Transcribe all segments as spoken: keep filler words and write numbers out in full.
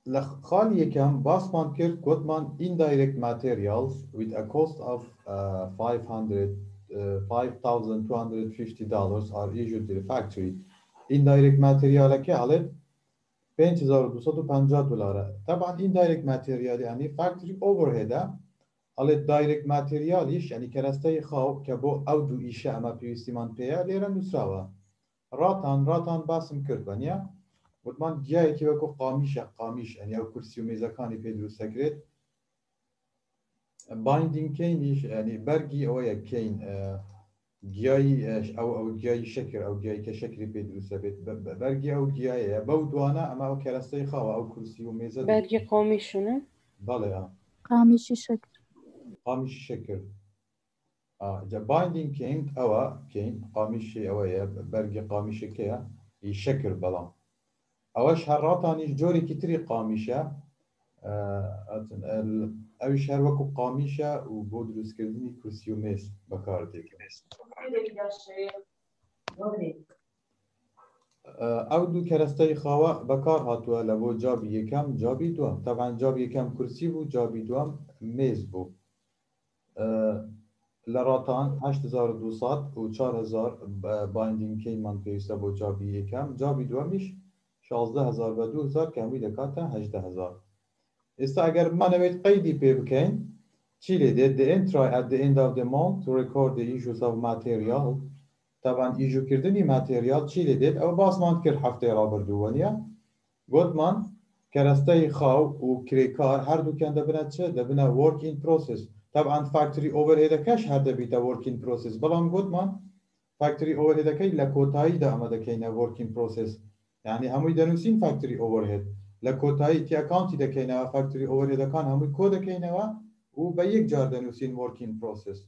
لخالي كم باسمان كير كوتمان indirect materials with a cost of uh, five hundred uh, five thousand two hundred fifty dollars are issued to the factory. Indirect material كي على پنج هزار و دویست و پنجاه دلاره. طبعا indirect material يعني factory overhead على direct materialش يعني كرسته خاو كبو او دو ایشه اما پیوستیمان پیا لیره نسراوه. راتان راتان باسم كربانيا وطمان جایی که وکو قامیش قامیش یعنی او کرسی و میزکانی پی دروست کرد binding کینیش یعنی برگی او یک کین گیایی او او گیایی شکر او گیایی که شکری پی دروست بید برگی او گیایی بودوانه اما او کرسته خواه او کرسی و میزه برگی قامیشونه؟ بله ها قامیشی شکر قامیش شکر آه جا binding کین او کین قامیشی او برگی قامیش که ای شکر بلان اوش هر راتانیش جوری کتری قامیشه اوش هر وکو قامیشه و بو دروس کردنی کرسی و میز بکار دیگه او دو کرسته خواهی بکار هاتوه لبو جابی یکم جابی دوم طبعا جابی یکم کرسی بو جابی دوم میز بو لراتان هشت هزار و دویست و چهار هزار بایندینگ که من پیوسته بو جابی یکم جابی دومیش شانزده هزار و دو هزار که همی دکاته هجده هزار. استا اگر ما نوید قیدی پی بکن چی لیده؟ The entry at the end of the month to record the issues of material. طبعا ایجو کردنی ماتریال چی لیده؟ او باسمان کرد هفته را بردوانیا گوتمان کرسته خواو و کریکار هر دو کن دبنه چه؟ دبنه work in process. طبعا فاکتوری overhead کش هر دبیتا work in process بلان گوتمان فاکتوری overhead که لکوتایی دا آمده که اینه work in process يعني هموی دنوسين فاكتوري اوورهيد لكوتاي تي اكاونتي دكينا فاكتوري اوورهيد كان هموی كود دكينا و بيك جار دنوسين working process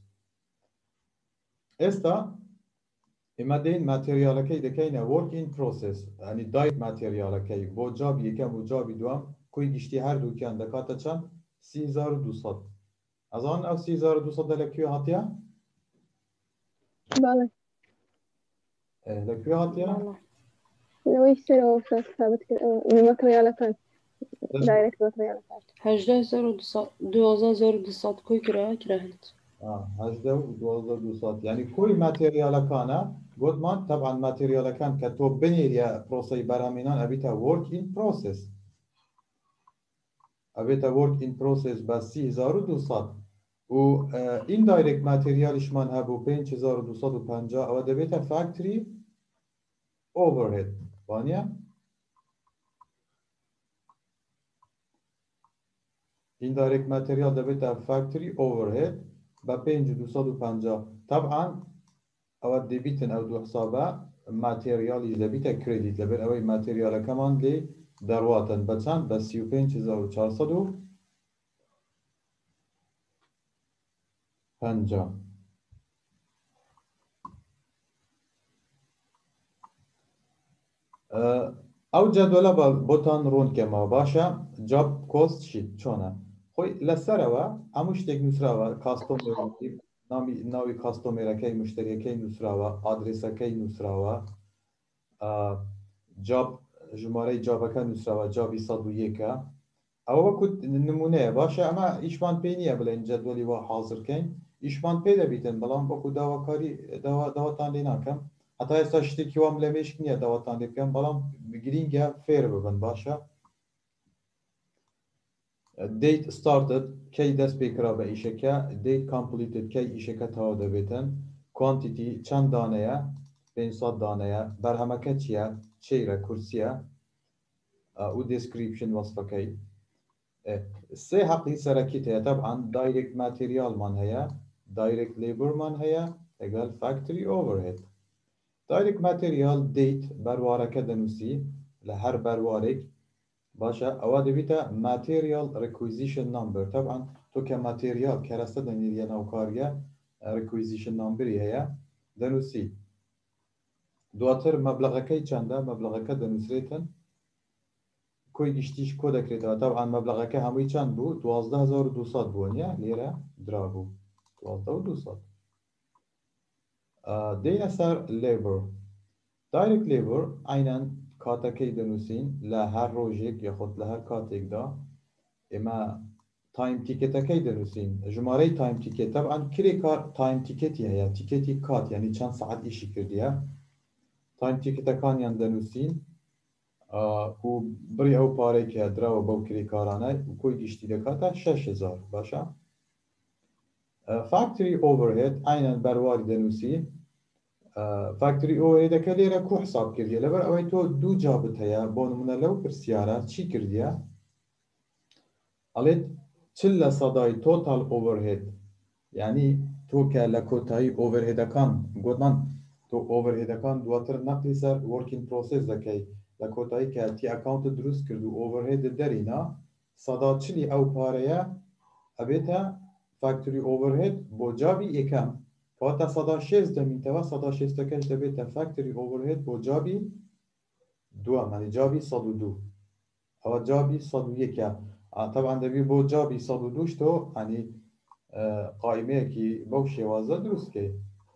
استا اما دين ماتريال كي دكينا working process يعني دايت ماتريال كي بو جاب يكم و جاب دوام كوي گشتي هر دو كان دكاتا چن سي هزار و دویست ازان او سي هزار و دویست لكيو هاتيا بله لكيو هاتيا لو يشتري اوفر ثابت بماتريالات دايركت ماتريالات هجده هزار و دوازده هزار و دویست کوی کرا کرا هند آه هجده و دوازده دویست يعني كوي ماتريال كان قدمان طبعا ماتريال كان كتوب بنير يا بروسي برامينان أبيتا work in process أبيتا work in process بس سي هزار و دویست و indirect ماتريالش من هبو پنج هزار و دویست و پنجاه أو دبيتا factory overhead وانيا indirect material دبيتا factory overhead با پنج و دویست و پنجاه طبعا او دبیتن او دو حسابه ماتریالی دبیتا کردیت لبر اوی ماتریال کمان لی درواتن بچند با سی و پنج هزار و چهارصد و پنجاه او جدوله با بوتان رون که ما باشه جاب کوست شید چونه خوی لسر و اموش تک نسره و کاستوم بگیریم نامی ناوی کاستومر کی مشتری کی نسراوه آدرس کی نسراوه جاب جماره جاب که نسراوه جابی صد و یک او وقت نمونه باشه اما ایشمان پینیه بلین جدولی و حاضر کن ایشمان پیدا بیتن بلان بکو دواکاری دوا دواتان لینا کم حتی استا شتی کیوام لمیش کنیه دواتان لی کم بلان بگیرینگه فیر ببن باشه date started کی دست بکرا به ایشکه date completed کی ایشکه تا دبیتن quantity چند دانه پانصد دانه برهمکه چیه چیره کرسیه و description وصفه کی سه حقی سرکیته طبعا direct material من هيا direct labor من هيا equal factory overhead direct material date بروارکه دنوسی لهر بروارک باشه اول دبیتا material requisition number طبعا تو که material کرسته دنیریه نوکاریه requisition number هيا دنوسی دواتر مبلغه کی چنده مبلغه که دنوسریتن کوی گشتیش کد کرده طبعا مبلغه که همی چند بود دوازده هزار و دویست بونیه لیره درا بود دوازده و دویست دین سر لیبر دایرکت لیبر اینن کاتەکەی دەنووسین لە هەر ڕۆژێک یاخۆت لە هەر کاتێکدا ئێمە تایم تیکێتەکەی دەنووسین ژمارەی تایم تیکێت طبعاً کرێ کار تایم تیکێتی هەیە تیکێتی کات یعنی چەند سەعات ئیشی کردیە تایم تیکێتەکانیان دەنووسین و بڕی ئەو پارەی کە دراوە بەو کرێ کارانە و کۆی گشتی دەکاتە شەش هەزار باشە فاکتوری ئۆڤەرهێد ئاینەن بەرواری دەنووسین فاکتوری ئۆڤەرهێدەکە لێرە کو حساب کردیە لەبەر ئەوەی تۆ دوو جابت هەیە بۆ نمونە لەو پرسیارە چی کردیە ئەڵێت چل لە سەدای تۆتال ئۆڤەرهێد یعنی تۆ کە لە کۆتایی ئۆڤەرهێدەکان گوتمان تۆ ئۆڤەرهێدەکان دواتر نەقلی سەر وەرکینگ پرۆسس دەکەی لە کۆتایی کە تی ئەکاونتت دروست کرد و ئۆڤەرهێدت دەرینە سەدا چلی ئەو پارەیە ئەبێتە فاکتوری ئۆڤەرهێد بۆ جابی یەکەم کەواتە سەدا شێست دەمینتەوە سەدا شێستەکەش دەبێتە فاکتوری ئۆڤەرهێد بۆ جابی دووەم یعنی جابی سەد و دوو ئەوە جابی سەد و یەکە طبعا دەبێت بۆ جابی سەد و دووش تۆ ینی قایمەیەکی بەو شێوازە دروستکەی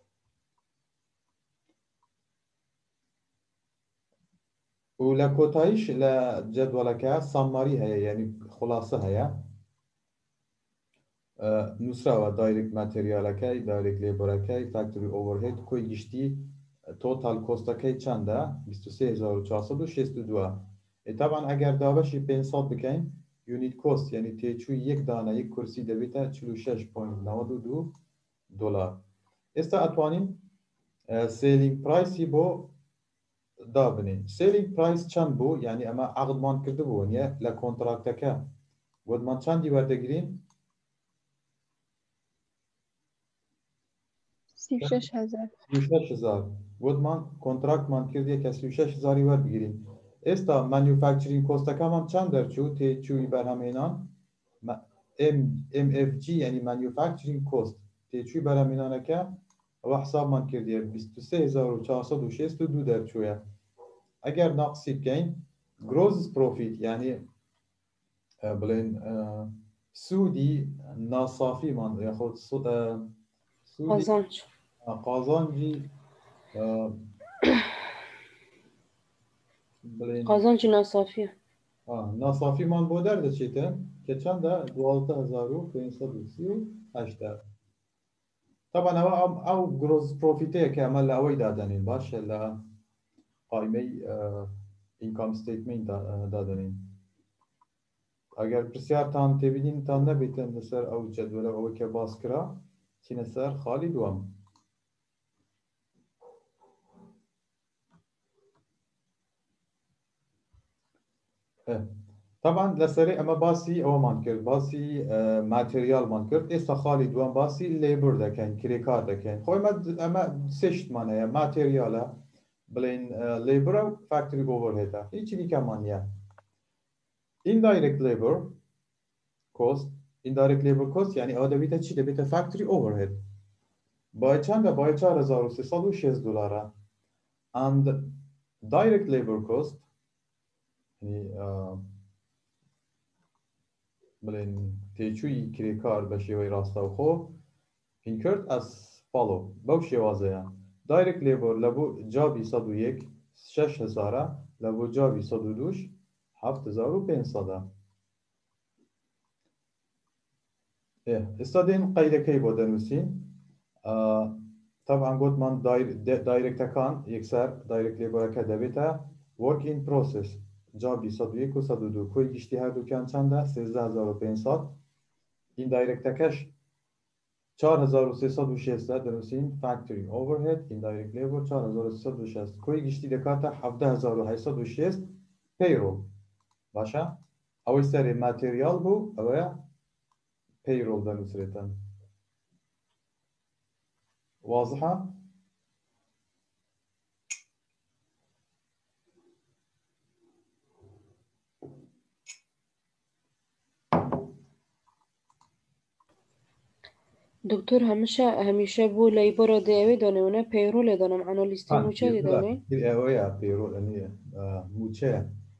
و لە کۆتاییش لە جەدوەلەکە ساماری هەیە یعنی خلاصە هەیە نووسراوە دایرکت ماتریالەکەی دایرکت لێبەرەکەی فاکتوری ئۆڤەرهێد کۆی گشتی تۆتال کۆستەکەی چەندە بیست و سێ هەزار و چوارسەد و شەست و دوو طبعا ئەگەر دابەشی پێنجسەد بکەین یونیت کۆست یعنی تێچووی یەک دانە یەک کورسی دەبێتە چل و شەش پۆینت نەوەد و دوو دۆلار ئێستا ئەتوانین سێلینگ پرایسی بۆ دابنین سێلینگ پرایس چەند بوو یعنی ئەمە عەقدمان کردبووە نیە لە کۆنتراکتەکە گوتمان چەندی وەردەگرین سی و شەش هەزار سی و شەش هەزار گوتمان کۆنتراکتمان کردیە کە سی و شەش هەزاری وەربگرین ئێستا مانیفاکچرینگ کۆستەکەمان چەند دەرچوو تێچووی بەرهەمهێنان ئێم ئێف جی یعنی مانیفاکچرینگ کۆست تێچووی بەرهەمهێنانەکە ئەوە حسابمان کردیە بیست و سێ هەزار و چوارسەد و شەست و دوو دەرچوویە ئەگەر ناقسی بکەین گرۆز پرۆفیت یعنی بڵێن سوودی ناسافیمان یاخۆت قازانج قازانجی قازانجی ناسافیە ناسافیمان بۆ دەردەچێتن کە چەندە دوازدە هەزار و پێنجسەد و سی و هەشت طبعا ئەوە ئەو گرۆز پرۆفیتەیە کە ئەمە لە ئەوەی دادەنین باشە لە قایمەی ئینکام ستیتمنت دادەنین ئەگەر پرسیارتان تێبینینتان نەبێتن لەسەر ئەو جەدوەلە ئەوەی کە باس کرا چینە سەر خاڵی دووەم طبعا لەسەرێ ئەمە باسی ئەوەمان کرد باسی ماتریالمان کرد ئێستا خاڵی دووەم باسی لێبر دەکەین کرێکار دەکەین خۆی ئەمە سێشتمان هەیە ماتریالە بڵێن لێبرە و فاکتوری ئۆڤەرهێدە هیچی دیکەمان نییە indirect labor cost indirect labor cost یعنی ئەوە دەبێتە چی دەبێتە فاکتوری ئۆڤەرهێد بای چەندە بای چوار هەزار و سێسەد و شەست دۆلارە and direct labor cost بڵێن تێچووی کرێکار بە شێوەی ڕاستەوخۆ incurred as follow بەو شێوازەیە direct labor لە بۆ جابی سەد و یەک شەش هەزارە لە بۆ جابی سەد و دووش هەفت هەزار و پێنجسەدە ئێستا دێن قەیدەکەی بۆ دەنووسین طبعا گوتمان دایرکتەکان یەکسەر دایرکت لێبەرەکە دەبێتە work in process جابی سەد و یەک و سەد و دوو کۆی گشتی هەردووکیان چەندە سێزدە هەزار و پێنجسەد ئیندایرکتەکەش چوار هەزار و سێسەد و شەست دەنووسین فاکتوری ئۆڤەرهێد ئیندایرکت لێبەر چوار هەزار و سێسەد و شەست کۆی گشتی دەکاتە حەڤدە هەزار و هەشت و شەست پەیڕۆڵ باشە ئەوەی سەرێ ماتریال بوو ئەوەیە پەیڕۆڵ دەنووسرێتن واضحە دکتۆر هەمیشە هەمیشە بۆ لەیبەرە دەیەوێت دەنێونە پەیڕۆ لێ دەنم ئەنالیستی موچە لێ دەنێ ئەوەیە پەیڕۆڵ نییە موچەیە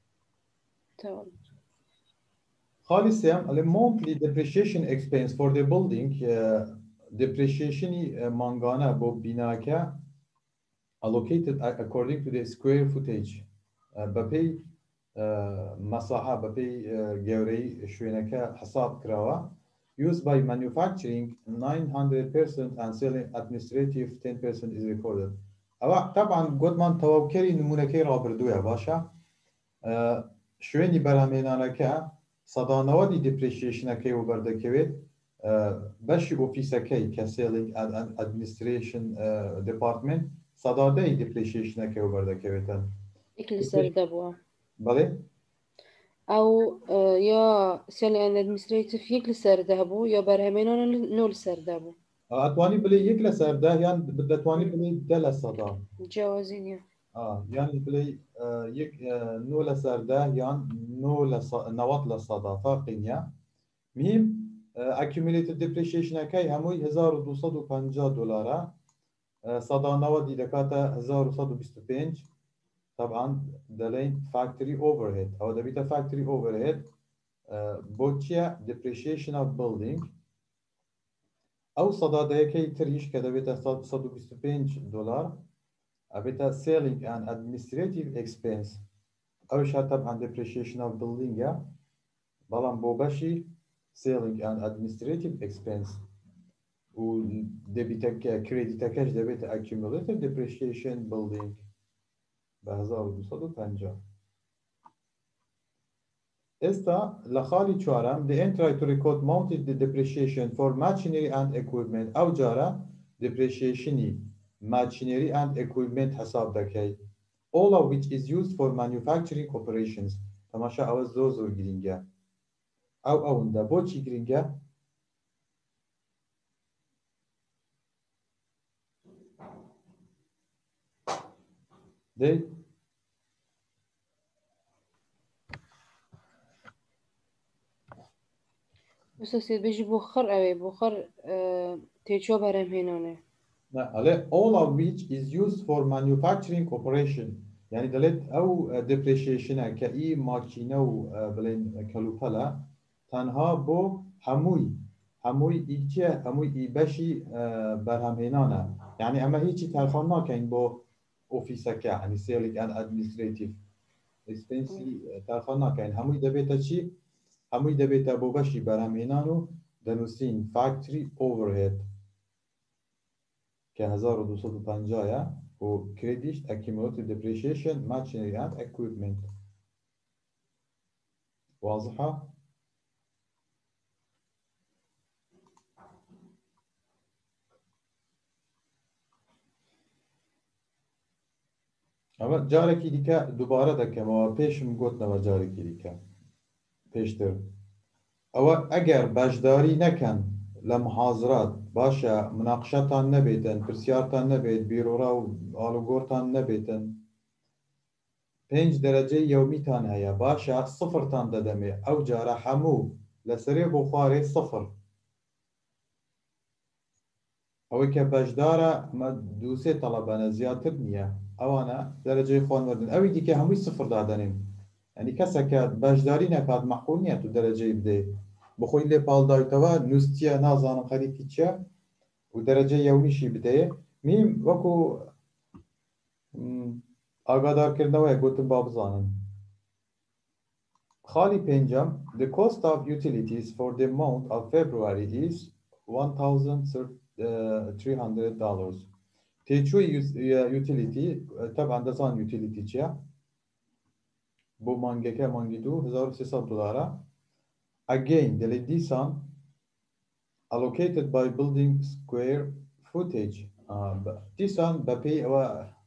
خاڵی سێم ئەڵێ monthly depreciation expense for the building depreciationi مانگانە بۆ بیناکە allocated according to the square footage بەپێی مەساحە بەپێی گەورەی شوێنەکە حساب کراوە used by manufacturing nine hundred percent and selling administrative ten percent is recorded. ئەوە طبعا گوتمان تەواوکەری نمونونەکەی ڕابردووە باشە شوێنی بەرهەمهێنانەکە سەدانەوەی دیپریشیشنەکەی و بەردەکەوێت بەشی ئۆفیسەکەی کە سێلینگ ئەدمینستریشن دپارتمنت سەدادەی دیپریشیشنەکەی و بەردەکەوێتن یەک لەسەر دەبووە بەڵێ ئەو یا سێلی ئەدمینستریتیڤ یەک لەسەر دەبوو یا بەرهەمهێنان نۆ لەسەر دەبوو ئەتوانی بڵێ یەک لەسەردا یان دەتوانی بڵێ دە لە سەدا جیاوازی نییە یان بڵێ نۆ لەسەردا یان نەوەت لە سەدا فەرقی نییە میم accumulated depreciationەکەی هەمووی هەزار و دووسەد و پەنجا دلارە سەدانەوەدی دەکاتە هەزار و سەد و بیست و پێنج طبعا دەڵێن factory overhead ئەوە دەبێتە factory overhead بۆ چییە depreciation of building ئەو سەدادەیەکەی تریش کە دەبێتە سەد و بیست و پێنج دلار ئەبێتە selling and administrative expense ئەوش طبعا depreciation of buildingە بەڵام بۆ بەشی selling and administrative expense و دەبیتەکە کردیتەکەش دەبێتە accumulated depreciation building بە هەزار و دووسەد و پەنجا. ئێستا لە خاڵی چوارەم the entry to record mounted the depreciation for machinery and equipment ئەو جارە depreciationi machinery and equipment حساب دەکەی all of which is used for manufacturing operations تەماشا ئەوە زۆر زۆر گرینگە ئەو ئەوەندە بۆچی گرینگە دەی بسەسێت بێژی بۆ خەر ئەوێ بۆ خەر تێچۆ بەرهەمهێنانێ ئەڵێ all of which is used for manufacturing operation یعنی دەڵێت ئەو depreciationە کە ئی ماکینە و بڵێن کەلوپەلە تەنها بۆ هەمووی هەمووی ئیچە هەمووی ئی بەشی بەرهەمهێنانە یعنی ئەمە هیچی تەرخان ناکەین بۆ ئۆفیسەکە هەنی سێلیک ئەن ئەدمینستریتیڤ ئەکسپێنسی تەرخان ناکەین هەمووی دەبێتە چی هەمووی دەبێتە بۆ بەشی بەرهەمهێنان و دەنووسین factory overhead کە هەزار و دووسەد و پەنجایە و کردیش accumulated depreciation machinery and equipment واضحة ئەمە جارێکی دیکە دووبارە دەکەمەوە پێشم گوتنەوە جارێکی دیکە پێشتر ئەوە ئەگەر بەشداری نەکەن لە محازرات باشە مناقشەتان نەبێتن پرسیارتان نەبێت بیرۆرا و ئاڵوگۆرتان نەبێتن پێنج دەرەجەی یومیتان هەیە باشە سفرتان دەدەمێ ئەو جارە هەموو لەسەرێ بۆ خوارێ سفر ئەوەی کە بەشدارە ئەمە دووسێ تەڵەبەنە زیاتر نییە ئەوانە دەرەجەی خوانوەردن ئەوی دیکە هەمووی سفر دادەنێن ئەنی کەسەکە بەشداری نەکات مەحقول نییە تو دەرەجەی بدێ بخۆی لێ پاڵدایتەوە نووسە نازانم خەریکی چیە و دەرەجە یومیشی بدەیە میم وەکو ئاگادارکردنەوەی گوتم با بزانن خاڵی پێنجەم the cost of utilities for the month of February is one thousand three hundred dollars تێچووی یوتیلیتی طبعا دەزان یوتیلیتی چیە بۆ مانگەکە مانگی دوو هەزار و سێسەد دلارە again دەڵێ دیسان allocated by building square footage دیسان بەپێی ئەوە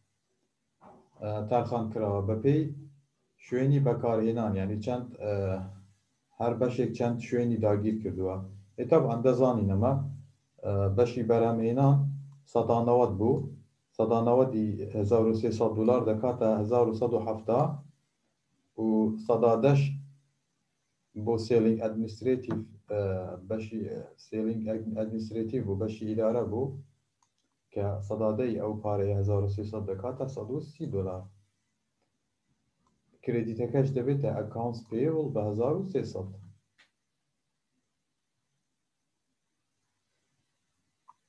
تارخان کراوە بەپێی شوێنی بەکارهێنان یعنی چەند هەر بەشێک چەند شوێنی داگیر کردووە طبعا دەزانین ئەمە بەشی بەرهەمهێنان سەدانەوەت بوو سەدانەوەتی هەزار و سێسەد دلار دەکاتە هەزار و سەد و هەفتە و سەدادەش بۆ سێلینگ ئەدمینستریتیڤ بەشی سێلینگ ئەدمینستریتیڤ و بەشی ئیدارە بوو کە سەدادەی ئەو پارەیە هەزار و سێسەد دەکاتە سەد و سی دلار کردیتەکەش دەبێتە ئەکاونتس پێیبڵ بە هەزار و سێسەد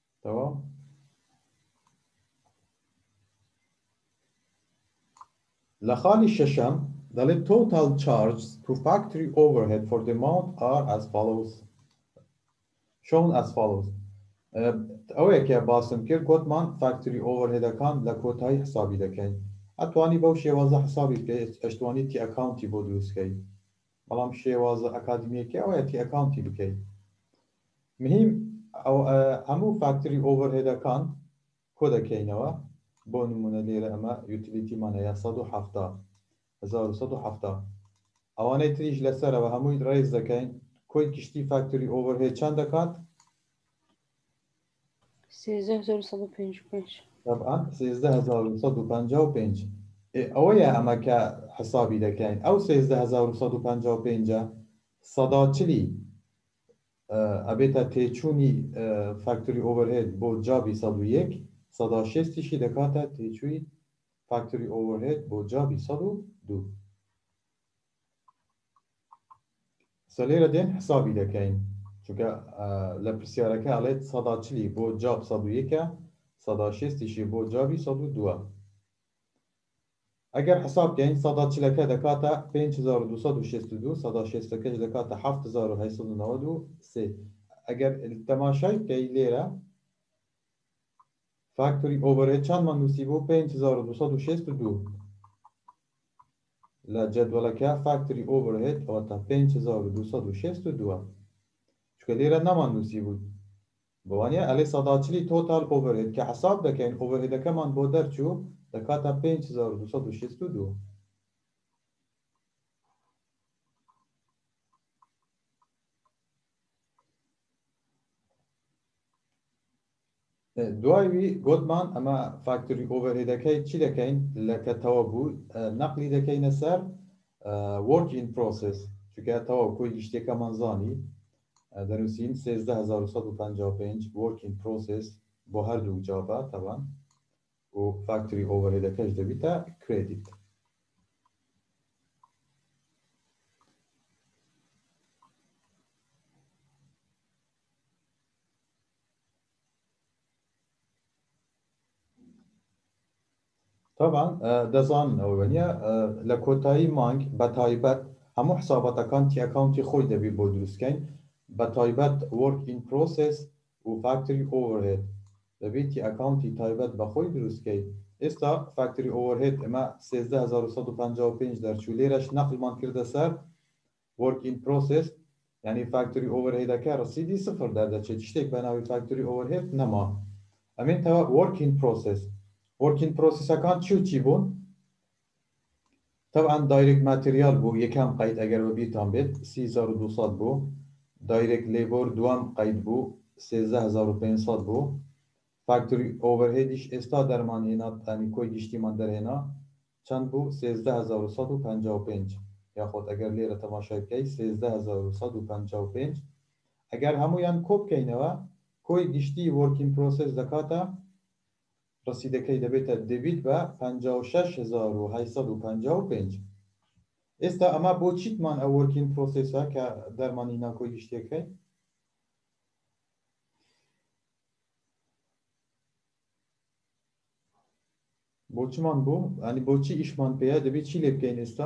تەواو لخالي الششم the total charges to factory overhead for the month are as follows shown as follows اوه که باسم کرد گوتمان فاکتوری اوورهد کان لکوتای حسابی دکن اتوانی باو شێوازە حسابی بکەیت ئەشتوانی تی ئەکاونتی بۆ دروستکەی بەڵام شێوازە ئەکادمیەکە ئەوەیە تی ئەکاونتی بکەیت مهم ئەو هەموو فاکتوری ئۆڤەرهێدەکان کۆ دەکەینەوە بۆ نمونە لێرە ئەمە یوتیلیتیمان هەیە سەد و حەڤتا هەزار و سەد و حەڤتا ئەوانەی تریش لەسەرەوە هەمووی ڕێز دەکەین کۆی گشتی فاکتوری ئۆڤەرهێد چەند دەکات سێزدە هەزار و سەد و پێنج و پێنج طبعا سێزدە هەزار و سەد و پەنجا و پێنج ئەوەیە ئەمە کە حسابی دەکەین ئەو سێزدە هەزار و سەد و پەنجا و پێنجە سەدا چلی ئەبێتە تێچوونی فاکتوری ئۆڤەرهێد بۆ جابی سەد و یەک سەدا شێستیشی دەکاتە تێچووی فاکتوری ئۆڤەرهێد بۆ جابی سەد و دوو سەلێرە دێن حسابی دەکەین چونکە لە پرسیارەکە ئەڵێت سەدا چلی بۆ جاب سەد و یەکە سەدا شێستیشی بۆ جابی سەد و دووە ئەگەر حساب بکەین سەدا چلەکە دەکاتە پێنج هەزار و دوو سەد و شەست و دوو سەدا شێستەکەش دەکاتە حەڤت هەزار و هەشت سەد و نەوەد و سێ ئەگەر تەماشای بکەی لێرە فاکتوری ئۆڤەرهێد چەندمان نووسی بوو پێنج هەزار و دوو سەد و شەست و دوو لە جەدوەڵەکە فاکتوری ئۆڤەرهێد ئەوەتە پێنج هەزار و دوو سەد و شەست و دوو چونکە لێرە نەمان نووسی بوو بەوانەیە ئەلێ سەدا چلی تۆتال ئۆڤەرهێد کە حساب دەکەین ئۆڤەرهێدەکەمان بۆ دەرچوو دەکاتە پێنج هەزار و دوو سەد و شەست و دوو دوایوی گوتمان ئەمە فاکتوری ئۆڤەرهێدەکەی چی دەکەین لە کە تەوا بوو نەقلی دەکەینە سەر work in process چونکە تەوا کۆی گشتێکەمان زانی دەنووسین سێزدە هەزار و سەد و پەنجا و پێنج work in process بۆ هەردوو جابە تەوان و فاکتوری ئۆڤەرهێدەکەش دەبیتە کریدیت طبعا دەزانن ئەوە نیە لە کۆتایی مانگ بە تایبەت هەموو حسابەتەکان تی ئەکاونتی خۆی دەبێت بۆ دروستکەین بە تایبەت work in process و فاکتوری ئۆڤەرهێد دەبێت تی ئەکاونتی تایبەت بە خۆی دروستکەیت ئێستا فاکتوری ئۆڤەرهێد ئەمە سێزدە هەزار و سەد و پەنجا و پێنج دەرچوو لێرەش نەقلمان کردە سەر work in process یعنی فاکتوری ئۆڤەرهێدەکە ڕسیدی سفر دەردەچێت شتێک بە ناوی فاکتوری ئۆڤەرهێد نەما ئەمێنتەوە work in process work in processەکان چی و چی بوون طبعا دایرکت ماتریال بوو یەکەم قەید ئەگەر بەبیرتان بێت سی هەزار و دوو سەد بوو دایرکت لێبۆر دووەم قەید بوو سێزدە هەزار و پێنج سەد بوو فاکتوری ئۆڤەرهێدیش ئێستا دەرمان هێنا تانی کۆی گشتیمان دەرهێنا چەند بوو سێزدە هەزار و سەد و پەنجا و پێنج یاخۆت ئەگەر لێرە تەماشای بکەیت سێزدە هەزار و سەد و پەنجا و پێنج ئەگەر هەمویان کۆ بکەینەوە کۆی گشتی work in process دەکاتە ڕسیدەکەی دەبێتە دەبیت بە پەنجا و شەش هەزار و هەشت سەد و پەنجا و پێنج ئێستا ئەمە بۆ چیتمان ئەو work in processە کە دەرمانی ناکۆی گشتەکەی بۆ چمان بوو ئەنی بۆچی ئیشمان پێەیە دەبێت چی لێ بکەین ئێستا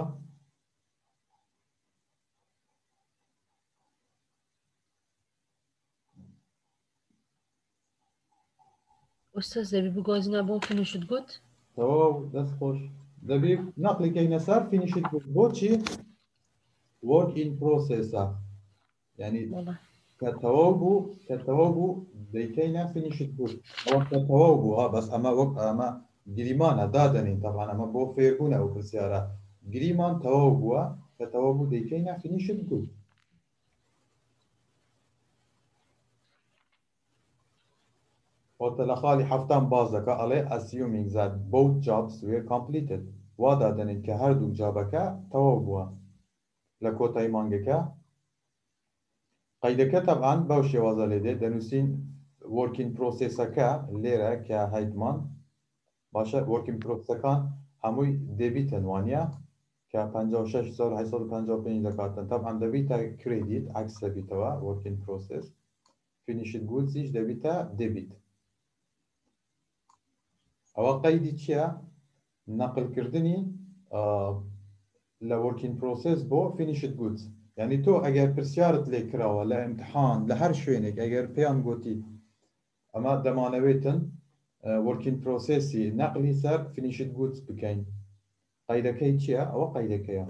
ئۆستاز دەبی بگۆزینە بۆ فینیشت گوت تەواو دەست خۆش دەبێت نەقلیکەینە سەر فینیشت گوت بۆچی work in processە یعنی کە تەواو بوو کە تەواو بوو دەیکەینە فینیشت گوت ئەوە کە تەواو بوو ها بەس ئەمە وەک ئەمە گریمانە دادەنین تەبان ئەمە بۆ فێربوونە ئەو پرسیارە گریمان تەواو بووە کە تەواو بوو دەیکەینە فینیشت گوت لە خاڵی حەفتان باز دەکە ئەڵێ assuming that both jobs were completed وا دادەنین کە هەردوو جابەکە تەواو بووە لە کۆتایی مانگەکە قەیدەکە تەبعاً بەو شێوازە لێ دێت دەنووسین work in processەکە لێرە کە هەیدمان باشە work in processەکان هەمووی دێبیتن وانە کە پەنجا و شەش هەزار و هەشت سەد و پەنجا و پێنج دەکاتن تەبعاً دەبیتە کریدیت عەکس دەبیتەوە work in process فینیشت گوتسیش دەبیتە دێبیت ئەوە قەیدی چییە نەقلکردنی لوركين بروسيس بو فينيشد جودز يعني تو اگر پرسیارت لیکراوه لامتحان لهر شوینک اگر پیان گوتی اما دمانویتن وركين بروسيسي نقلي سر فينيشد جودز بكين قيدكي تشيا او قيدكي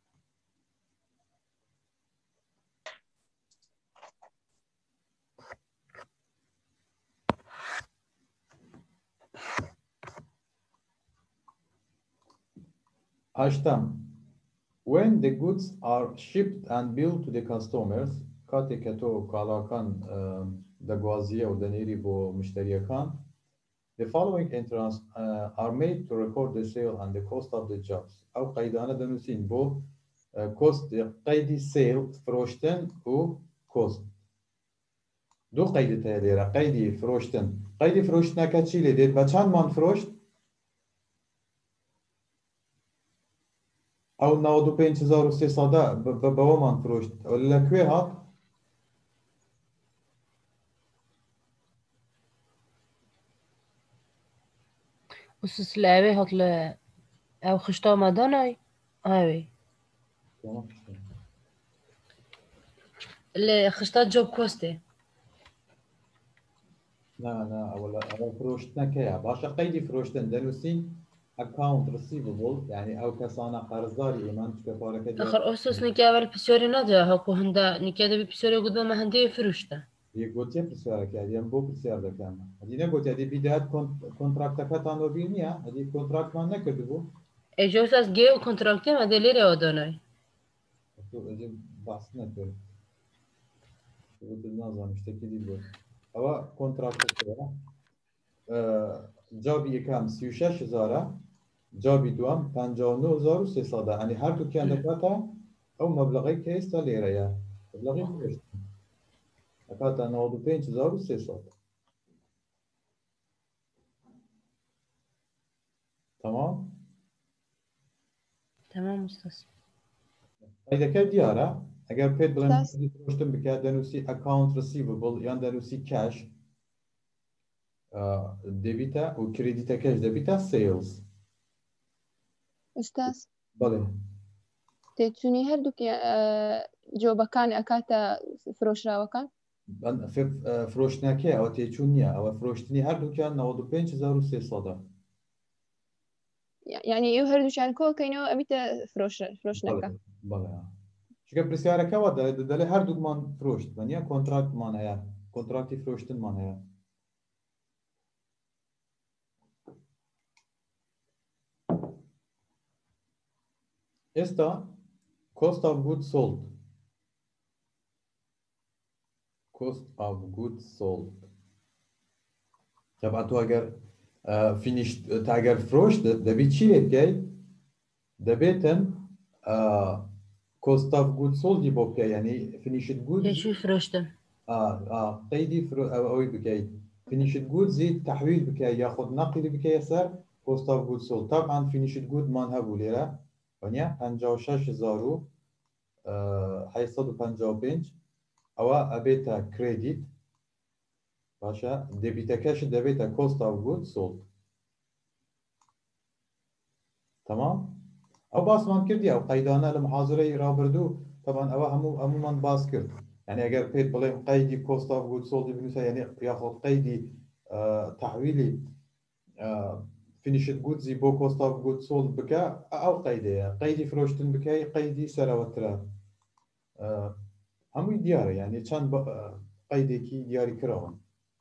هشتم when the goods are shipped and billed to the customers كاتي كتو كالاكان دغوازيه ودنيري بو مشتريكان the following entries uh, are made to record the sale and the cost of the jobs او قيدانه دنوسين بو cost قيدي sale فروشتن و cost دو قيد تايليرا قيدي فروشتن قيدي فروشتنا كاتشي لديت بچان مان فروشت او نود و پنج هزار و سیصد بابا مان فروشت ولا كوي هات وسس لعبه هات ل او خشتا مداناي هاوي اللي خشتا جوب كوستي لا لا اولا او فروشتنا كيا باشا قيدي فروشتن دنوسين account receivable يعني او كسانا قرضداري ايمان كفارك دي اخر اسس نكابل بسوري نادا هاكو هندا نكاده بسوري قدام هندي فروشتا يقولتي بسيارك يعني بو بسيار ده كان هذه نقول هذه بداية كونتراكت كاتانو بينيا هذه كونتراكت ما نكتبه اجوز از جي كونتراكتي ما دليري وداناي هذه بحث نكتب بالنظام مشتكي دي بو هو كونتراكت كده جابي كام سی و شش هزار جابي دوام پنجاه و نه هزار و سیصد يعني هر دو كان دكاتا او مبلغي كيس ليرة يا مبلغي فروشت دكاتا نود و پنج هزار و سیصد تمام تمام استاذ إذا كان ديارة اگر پید بلند فروشتن بکرد دنوسی account receivable یا دنوسی cash دبیتا و کردیتا کاش دبیتا sales أستاذ بله تيتسوني هردوك جوبكان أكاتا فروش راوكان من فروشتناکه او تیچون نیه او فروشتنی هر دو کان نود و پنج هزار و سیصد يعني يو هردوش عن كو كينو أبيتا فروش فروش نكا بله بله چون پرسیارکه و دل دل هر دو من فروشت من یا کنترکت من هیا کنترکتی فروشتن من هیا Esta cost of goods sold cost of goods sold طبعا تو اگر فينيش تاگر فروش دبي چی لبكي دبيتن cost of goods sold دي بوكي يعني finished goods شو فروشتا اه اه قيدي فرو او اوي بكي finished goods زي تحويل بكي ياخذ نقل بكي يسار cost of goods sold طبعا finished good ما نهبو ليرا ونيا پنجاه و شش هزار و هشتصد و پنجاه و پنج او ابيتا كريديت باشا دبيتا كاش دبيتا cost of goods sold تمام او باس من كردي او قيدانا المحاضره رابردو طبعا او همو همو من باس كرد يعني اگر بيت بلين قيدي cost of goods sold بنوسا يعني ياخذ قيدي آه تحويلي آه finished goods بو cost of goods sold بكا او قيدي قيدي فروشتن بكاي قيدي سراوترا آه همو ديار يعني كان قيدي كي دياري كراون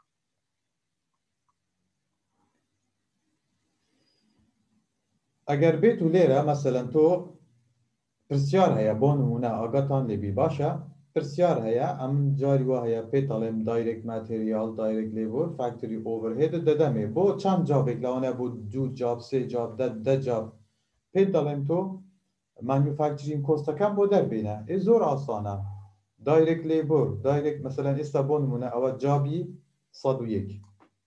اگر بيتو ليرة مثلا تو پرسیار هيا بون نمونه آگاتان لبي باشا پرسیار هيا ام جاري وهيا بيتالم دايركت ماتيريال دايركت ليبر فاكتوري اوفرهيد ددمي بو چند جابك لونه بو دو جاب سه جاب ده ده جاب بيتالم تو مانيفاكتشرين كوستا كم بو در بينه ای زور آسانه دايركت ليبر دايركت مثلا استا بون نمونه او جابي صد و یک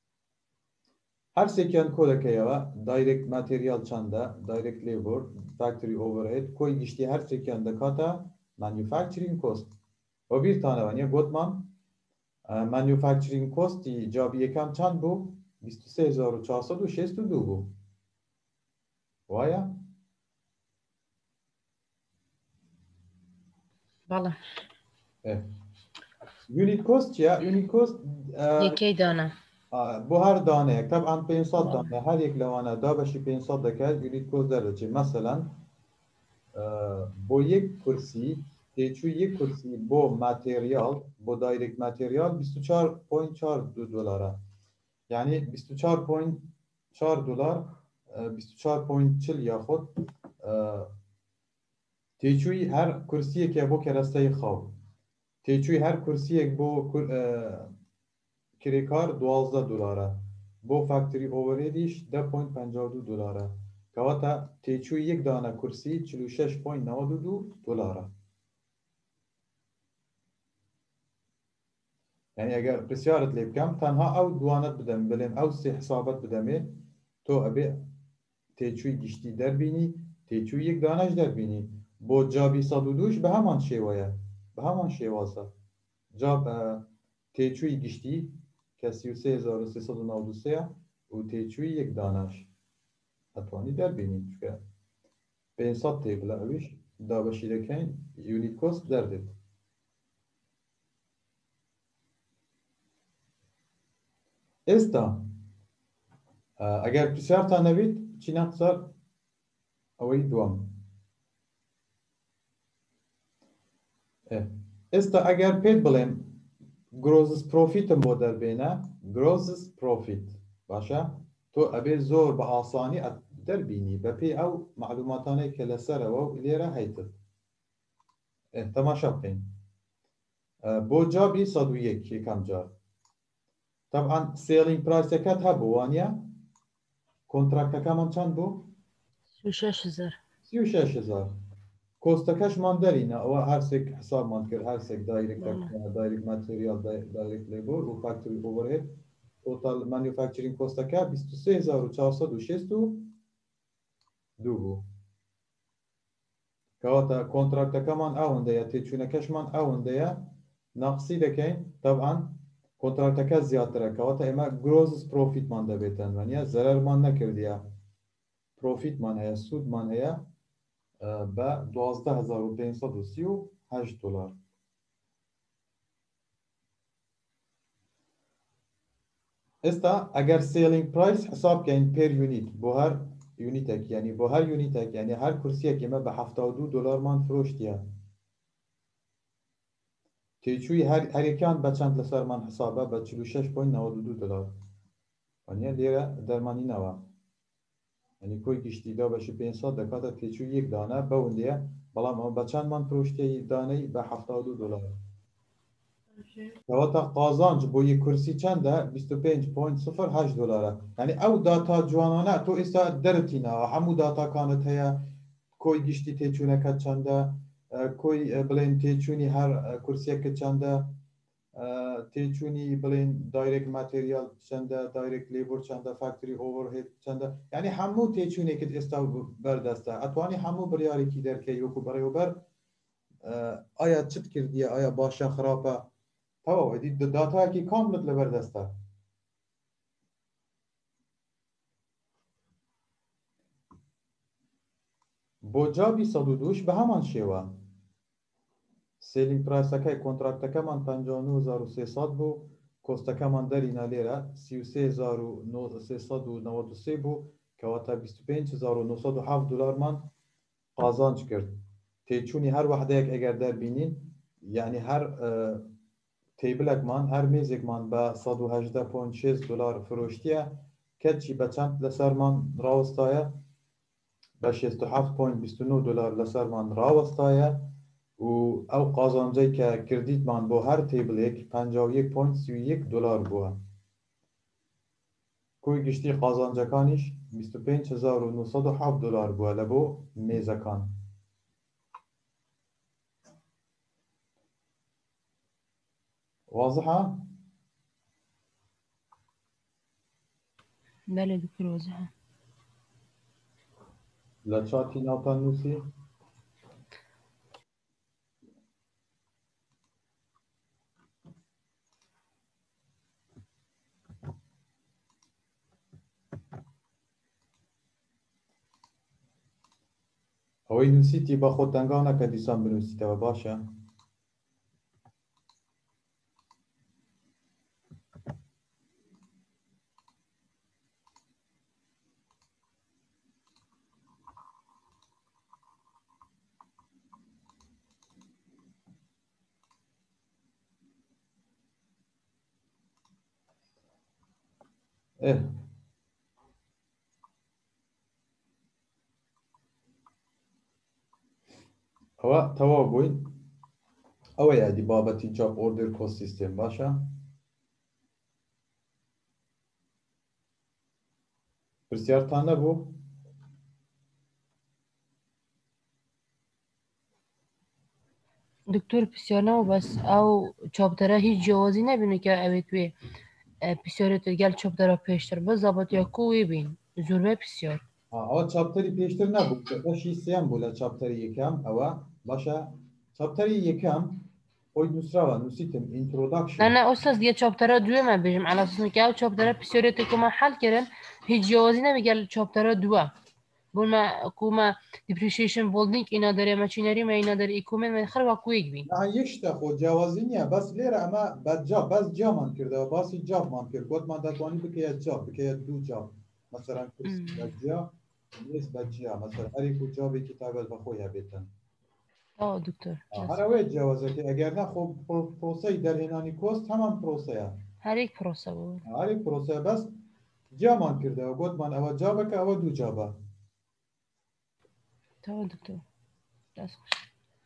هر سکن کد که یا دایرکت ماتریال چنده دایرکت لیبر فاکتوری اوورهید کوی گشتی هر سکن دکاتا مانیفکتچرینگ کوست و bir tane var ya Gottman manufacturing cost جابی یکم چند بو بیست و سه هزار و چهارصد و شصت و دو بو وایا بەڵێ یونیت کۆست چییە؟ یونیت کۆست یەکەی دانە بۆ هەر دانەیەک طبعاً پێنجسەد دانە هەر یەک لەوانە دابەشی پێنجسەد دەکات یونیت کۆست دەردەچێت مەسەلەن بۆ یەک کورسی تێچووی یەک کورسی بۆ ماتێریال بۆ دایرکت ماتێریال بیست و چوار پۆینت چوار دلارە یعنی بیست و چوار پۆینت چوار دلار بیست و چوار پۆینت چل یاخود تێچووی هەر کورسیەکە بۆ کەرەستەی خاو تێچووی هەر کورسیەک بۆ کرێکار دوازدە دلارە بۆ فاکتوری ئۆڤەرهێدیش دە پۆینت پەنجا و دوو دلارە کەواتە تێچووی یەک دانە کورسی چل و شەش پۆینت نەوەد و دوو دلارە یعنی ئەگەر پرسیارت لێ بکەم تەنها ئەو دوانت بدەم بڵێم ئەو سێ حسابەت بدەمێ تۆ ئەبێ تێچووی گشتی دەربینی تێچووی یەک دانەش دەربینی بۆ جابی سەد و دووش بە هەمان شێوەیە بە هەمان شێوازە جاب تێچووی گشتی کە سی و سێ هەزار و سێسەد و نەوەد و سێ و تێچووی یەک دانەش ئەتوانی دەربینی چکە پێنجسەد تێبڵە ئەویش دابەشی دەکەین یونیت کۆست دەردێت ئێستا ئەگەر پرسیارتان نەبێت چینە قسەر ئەوەی دووەم ئێستا ئەگەر پێت بڵێم گرۆزس پرۆفیتم بۆ دەربێنە گرۆزس پرۆفیت باشە تۆ ئەبێ زۆر بە ئاسانی دەربینی بە پێی ئەو معلوماتانەی کە لەسەرەوە و لێرە هەیتت تەماشا بکەین بۆ جابی سەد و یەک یەکەم جار طبعاً سێلینگ پرایسەکەت هەبوو وانە کۆنتراکتەکەمان چەند بوو؟ سی و شەش هەزار سی و شەش هەزار کۆستەکەشمان دەرینە ئەوە هەرسێک حسابمان کرد هەرسێک دایرکت دایرکت ماتێریال دایرکت لێبۆر و فاکتوری ئۆڤەرهێد تۆتال مانیفاکچرینگ کۆستەکە بیست و سێ هەزار و چوارسەد و شەست و دوو بوو کەواتە کۆنتراکتەکەمان ئەوەندەیە تێچوونەکەشمان ئەوەندەیە ناقسی دەکەین طبعاً کۆنتراکتەکە زیاترە کەواتە ئێمە گرۆزس پرۆفیتمان دەبێتن وانە زەرەرمان نەکردیە پرۆفیتمان هەیە سوودمان هەیە بە دوازدە هەزار و پێنجسەد و سی و هەشت دلار ئێستا ئەگەر سێلینگ پرایس حساب بکەین پێر یونیت بۆ هەر یونیتێک یعنی بۆ هەر یونیتێک یعنی هەر کورسیەک ئێمە بە هەفتە و دوو دلارمان فرۆشتیە تێچووی هەرێکیان بە چەند لەسەرمان حسابە بە چل و شەش پۆینت نەوەد و دوو دلار وانە لێرە دەرمانینەوە یعنی کۆی گشتیدا بەشی پێنجسەد دەکاتە تێچووی یەک دانە بەوەندەیە بەڵام ئەوە بە چەندمان فرۆشتی دانەی بە هەفتە و دوو دلار کەواتە قازانج بۆ یەک کورسی چەندە بیست و پێنج پۆینت سفر هەشت دلارە یعنی ئەو داتا جوانانە تۆ ئێستا دەرتینەوە هەموو داتاکانت هەیە کۆی گشتی تێچوونەکەت چەندە کۆی بڵێن تێچوونی هەر کورسیەکە چەندە تێچوونی بڵێن دایرکت ماتێریال چەندە دایرکت لێبۆر چەندە فاکتوری ئۆڤەرهێد چەندە یعنی هەموو تێچوونێکت ئێستا بەردەستە ئەتوانی هەموو بڕیارێکی دەرکەی وەکو بەڕێوەبەر ئایا چت کردیە ئایا باشە خراپە تەواو ئەدی داتایەکی کاملت لەبەردەستە بۆ جابی سەد و دووش بە هەمان شێوە سێلینگ پرایسەکەی کۆنتراکتەکەمان پەنجا و نۆ هەزار و سێسەد بوو کۆستەکەمان دەرینە لێرە سی و سێ هەزار و سێسەد و نەوەد و سێ بوو کەواتە بیست و پێنج هەزار و نۆسەد و هەفت دلارمان قازانج کرد تێچوونی هەر وەحدەیەک ئەگەر دەربینین یعنی هەر تێبلێکمان هەر مێزێکمان بە سەد و هەژدە پۆینت شەش دلار فرۆشتیە کەچی بە چەند لەسەرمان ڕاوەستایە بە شەست و هەفت پۆینت بیست و نۆ دلار لەسەرمان ڕاوەستایە و ئەو قازانجەی کە کردیتمان بۆ هەر تێبلێک پەنجا و یەک پۆینت سی و یەک دلار بووە کۆی گشتی قازانجەکانیش بیست و پێنج هەزار و نۆسەد و هەفت دلار بووە لە بۆ مێزەکان واضحة؟ بله دكتور واضحة لا تشاتي ناوتان نووسی ئەوەی نووسیتی بە خۆت دەنگاو نەکە دیسان بنووسیتەوە باشە اه ئەوە تەواو بووین ئەوە یادی بابەتی جاب ئۆردر کۆست سیستم باشە پرسیارتان نەبوو دکتور پرسیار نەبوو بەس ئەو چاپتەرە هیچ جیاوازی نەبینە کە ئەوێت وێ پرسیارێتە گەل چاپتەرە پێشتر بە زەبەتیا کو وێ بین زۆربەی پرسیار ئەوە چاپتەری پێشتر نەبوو بەشی سێم بوو لە چاپتەری یەکەم ئەوە باشە چاپتەری یەکەم خۆی نووسراوە نووسیتم نه ئینترۆداکشن نه ئۆستاز دیە چاپتەرە دوێمە بێژم ئەلاسنکە ئەو چاپتەرە پرسیارێتێکمە حەلکردن هیچ جیاوازی نەبێ گەل چاپتەرە دووە بۆمە کومە دیپریشیشن بۆلدینگ ئینا دەرێ مەچینەریمە ئینا دەرێ ئیکومێنمە خەروا کوێک بین نه یەک شتە خۆ جیاوازی نییە بەس لێرە ئەمە بەجا بەس جامان کردەوە باسی جابمان کرد گوتمان دەتوانی بکەیە جاب بکەیە دوو جاب مەسەرەن کورس بەجیا مێز بەجیا مەسەر هەرێک و جابێکی تایبەت بەخۆی هەبێتن ئەو دکتۆر هەرەوەی جیاوازەکە ئەگەر نەخۆ پرۆسەی دەرهێنانی کۆست هەمان پرۆسەیە هەرێک پرۆسە بوو هەرێک پرۆسەیە بەس جامان کردەوە گوتمان ئەوە جابەکە ئەوە دوو جابە تەوا دکتۆر دەست خۆش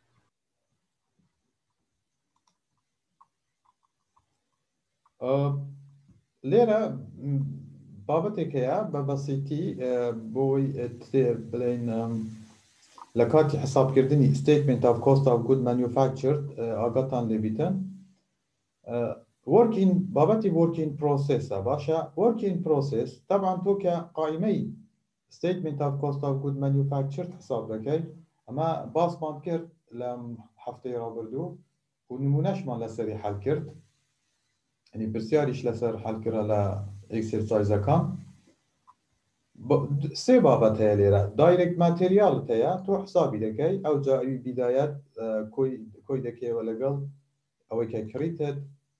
لێرە بابەتێک هەیە بە بەسیتی بۆی بڵێن لە کاتی حسابکردنی statement of cost of good manufactured ئاگاتان لێبیتن working بابەتی working processە باشە working process طبعا تۆ کە قایمەی statement of cost of good manufactured حساب دەکەی ئەمە باسمان کرد لە هەفتەی ڕابردوو و نمونەشمان لەسەری حەل کرد يعني برسياريش لسر حل كرا لا اكسرسايز كان سي بابت هي ليرا دايركت ماتيريال تيا تو حسابي دكاي او جاي بدايات كوي كوي دكاي ولا قال او كي كريتد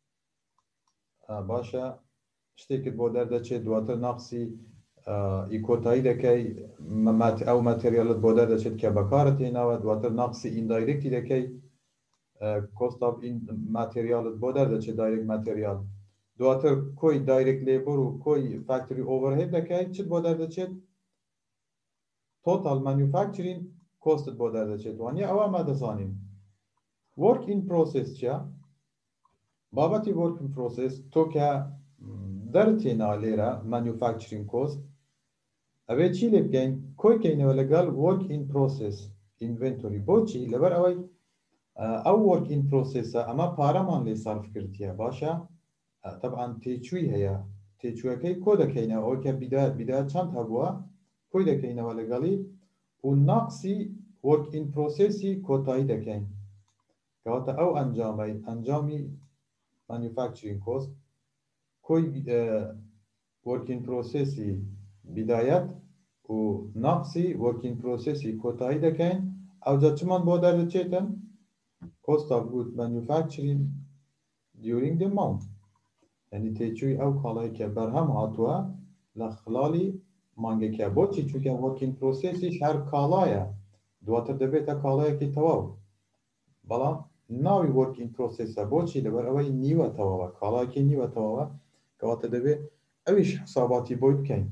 باشا شتيكت بو دردة چه دواتر نقصي ايكوتاي دكاي او ماتيريال بو دردة چه كبكارتينا و دواتر نقصي اندايركتي دكاي cost of in material بودر ده چه دایرکت ماتریال دواتر کوی دایرکت لیبر و کوی فکتوری اوورهید دکای چه بودر ده چه total manufacturing cost بودر ده چه وانی او ما دزانیم work in process چه بابتی work in process تو که در تینا لیرا manufacturing cost اوه چی لبگین کوی که اینو لگل work in process inventory بو چی لبر اوی او work in process اما پارەمان لێ صرف کردیە باشە طبعا تێچووی هەیە تێچووەکەی کۆ دەکەینەوە ئەوە کە بیدایەت بیدایەت چەند هەبووە کۆی دەکەینەوە لەگەڵی و ناقسی work in procesسی کۆتایی دەکەین کەواتە ئەو ئەنجامەی ئەنجامی manufacturing cost کۆی work in procesسی بیدایەت و ناقسی work in procesسی کۆتایی دەکەین ئەوجا چمان بۆ دەردەچێتن cost of good manufacturing during the month yani تێچووی ئەو کاڵایکە بەرهەم هاتووە لە خلالی مانگەکە بۆچی چونکە working processiش هەر کاڵایە دواتر دەبێتە کاڵایەکی تەواو بەڵام ناوی working processە بۆچی لەبەر ئەوەی نیوە تەواوە کاڵایەکی نیوە تەواوە کەواتە دەبێت ئەویش حساباتی بۆی بکەین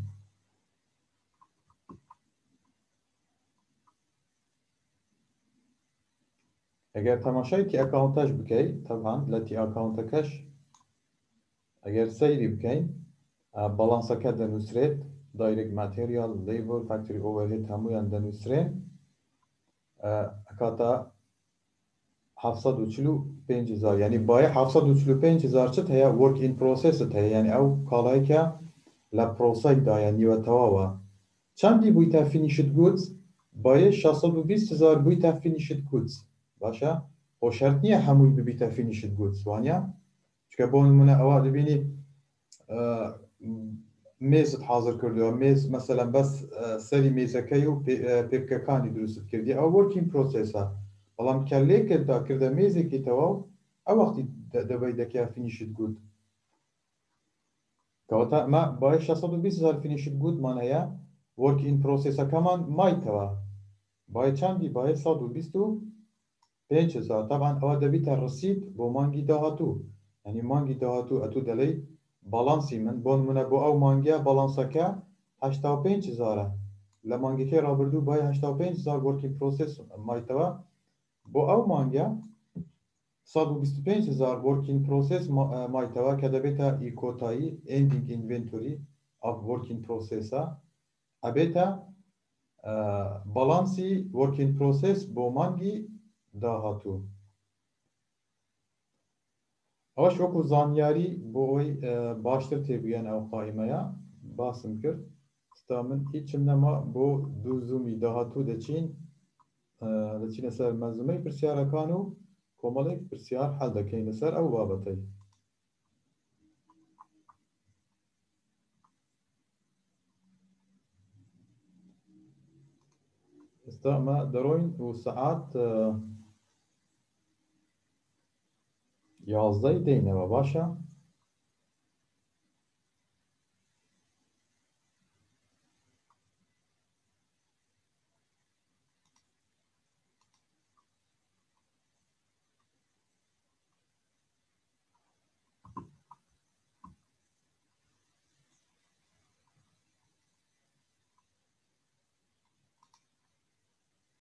اگر تماشای تی اکاونتاش بکی طبعا لتی اکاونتکش اگر سیری بکین بالانسا که دنوسرید دایرکت ماتریال لیبر فکتوری اوورهید همویان دنوسرین اکاتا هفتصد و چهل و پنج هزار یعنی باید هفتصد و چهل و پنج هزار چت هیا ورک این پروسس هیا یعنی او کالایی که لپروسای دا یعنی و تواوا چندی بویتا فینیشد گودز باید ششصد و بیست هزار بویتا فینیشد گودز باشه خو شرط نییە هەمووی ببیتە فینیشت گودز وانە چکە بۆ نمونە ئەوە دەبینی مێزت حاضر کردووە مێز مەسەلەن بەس سەری مێزەکەی و پێبکەکانی دروست کردی ئەو ورکینگ پرۆسێسە بەڵام کە لێکردا کردە مێزێکی تەواو ئەو وەختی دەبەی دەکیا فینیشت گود کەواتە ئەمە باید ششصد و بیست هزار فینیشت گودمان هەیە ورکینگ پرۆسێسەکەمان مایتەوە باید چەندی باید سەد و بیست و پێنج هزار طبعا ئەوە دەبیتە ڕسید بۆ مانگی داهاتوو یعنی مانگی داهاتوو ئەتوو دەڵێی balanسی من بۆ نمونە بۆ ئەو مانگە بەڵانسەکە هەشتا و پێنج هزارە لە مانگەکەی ڕابردوو بای هەشتا و پێنج هزار working process مایتەوە بۆ ئەو مانگە سەد و بیست و پێنج هزار working process مایتەوە کە دەبێتە ئیکۆتایی ending inventory of working process-ە ئەبێتە بەڵانسی working process بۆ مانگی داهاتوو. ئەوەش وەکو زانیاری بۆ ئەوەی باشتر تێبگەن ئەو قائیمەیە باسم کرد. ستا من هیچم نەما بۆ دوو زوومی داهاتوو دەچین دەچینە سەر مەنزومەی پرسیارەکان و کۆمەڵێک پرسیار حەل دەکەین لەسەر ئەو بابەتەی. ئێستا ئەمە دەڕۆین و سەعات یازدەی دەینەوە باشە؟